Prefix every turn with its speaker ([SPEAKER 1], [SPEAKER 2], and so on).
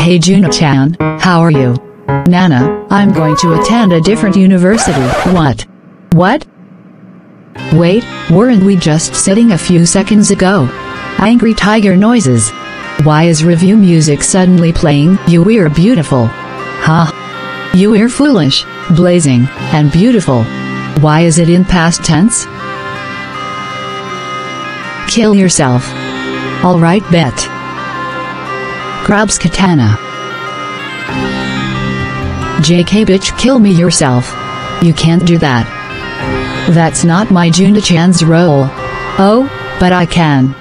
[SPEAKER 1] Hey Juna-chan, how are you? Nana, I'm going to attend a different university. What? What? Wait, weren't we just sitting a few seconds ago? Angry tiger noises. Why is review music suddenly playing? You are beautiful. Huh? You are foolish, blazing, and beautiful. Why is it in past tense? Kill yourself. Alright, bet. Grabs katana. JK bitch, kill me yourself. You can't do that. That's not my Juna-chan's role. Oh, but I can.